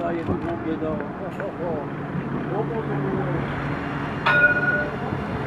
il y a du monde dedans. Oh, oh, oh. Oh, bonjour.